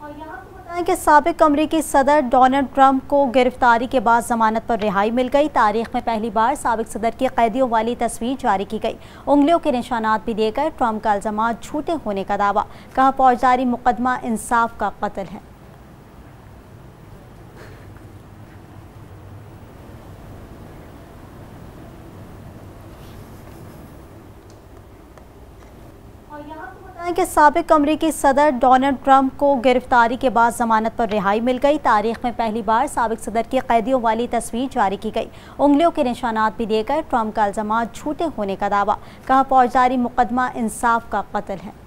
और यहाँ आपको बताएं कि साबिक अमरीकी सदर डोनाल्ड ट्रंप को गिरफ्तारी के बाद जमानत पर रिहाई मिल गई। तारीख में पहली बार साबिक सदर की कैदियों वाली तस्वीर जारी की गई। उंगलियों के निशानात भी दिए गए। ट्रंप का इल्जाम झूठे होने का दावा। कहा फौजदारी मुकदमा इंसाफ का कत्ल है। और यहाँ आपको बताएं कि साबिक अमरीकी सदर डोनाल्ड ट्रंप को गिरफ्तारी के बाद जमानत पर रिहाई मिल गई। तारीख में पहली बार साबिक सदर की कैदियों वाली तस्वीर जारी की गई। उंगलियों के निशानात भी दिए गए। ट्रंप का इल्जाम झूठे होने का दावा। कहा फौजदारी मुकदमा इंसाफ का कत्ल है।